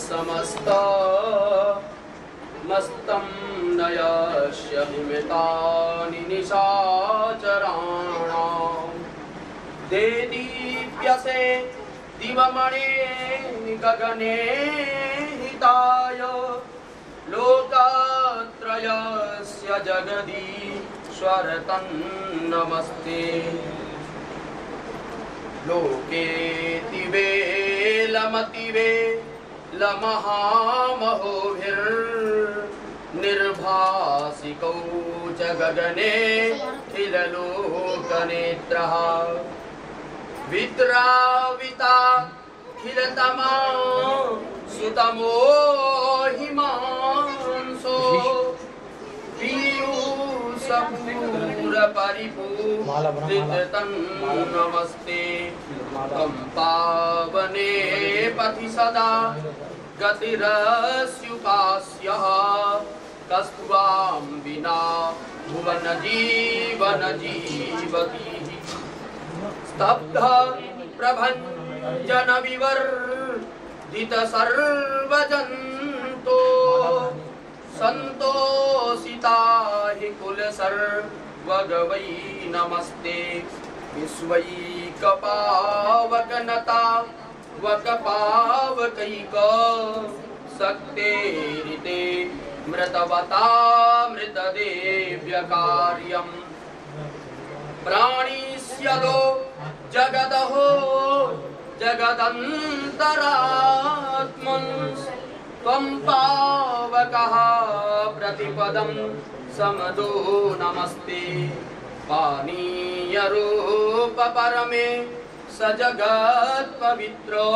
समस्त मस्तं नयस्य विमितानि निशाचराणां देदीप्यसे दिवमणे गगने हिताय लोकत्रयस्य जगदीश्वर तन्नमस्ते लोकेतिवे लमतिवे लमहामहोभिर्निर्भासिकौ च गगने खिललोकनेत्रः विद्राविता खिलतमा सुतमो हिमांसो पीयूषपूरपरिपूरितन्नमस्ते कम्पावने पथि सदा गतिरस्युपास्यः कस्त्वां विना भुवन जीवन जीवति स्तब्ध प्रभञ्जन विवर्धित सर्वजन्तो संतोषिता हि कुल सर्वगवै नमस्ते विश्वैकपावकनता वकपावकैक सक्तेरिते मृतवता मृतदेव्यकार्यम् प्राणिष्यदो जगदहो जगदन्तरात्मन् त्वं पावकः प्रतिपदं समदो नमस्ते पानीयरूप परमे स जगत्पवित्रो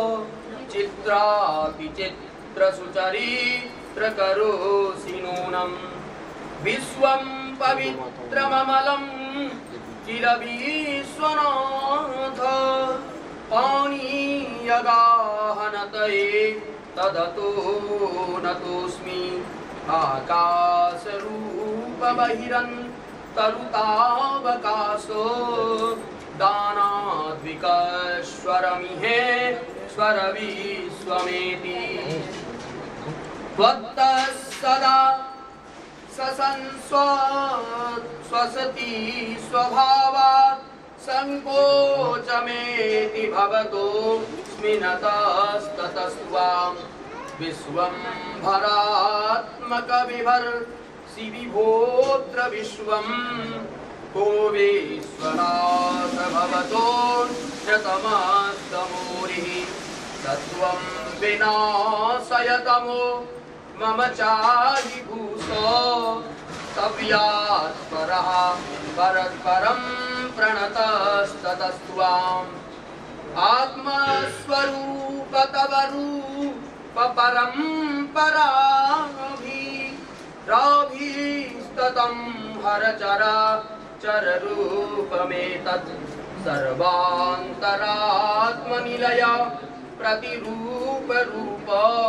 चित्रातिचित्रसुचरित्रकरोषि नूनं विश्वं पवित्रममलं किल विश्वनाथ पाणीयगाहनतये तदतो नतोऽस्मि आकाशरूपबहिरन्तरुतावकाशो दानाद्विकस्वरमिहे स्वरविश्वमेति त्वत्तः सदा स्वसति स्वभावात् संकोचमेति भवतो स्मिनतस्ततस्त्वां विश्वंभरात्मक विभर्षि विभोत्र विश्वं को विश्वनाथ भवतो शतमस्तमूरिः तत्त्वं विनाशयतमो मम चाहि भूषो तव्यात् परः परस्परं प्रणतस्ततस्त्वाम् आत्मस्वरूप तव रूप परम्पराभिराभीस्ततं हरचरा चररूपमेतत् सर्वान्तरात्मनिलय प्रतिरूपरूप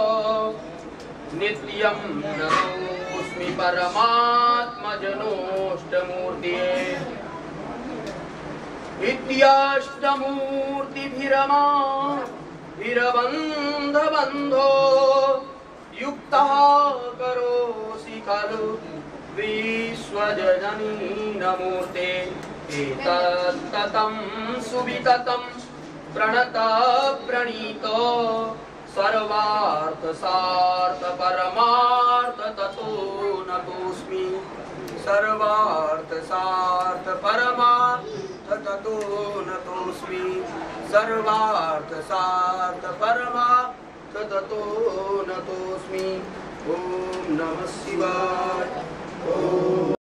नित्यं नतोऽस्मि परमात्मजनोष्टमूर्तये इत्यष्टमूर्तिभिरमाभिरबन्धबन्धो युक्तः करोषि खलु विश्वजननी नमूर्ते एतत्ततं सुविततं प्रणतप्रणीतो सर्वार्थसार्थ परमार्थ ततो नतोऽस्मि सर्वार्थसार्थ परमार्थ ततो नतोऽस्मि सर्वार्थसार्थ परमार्थ ततो नतोऽस्मि। ॐ नमः शिवाय। ॐ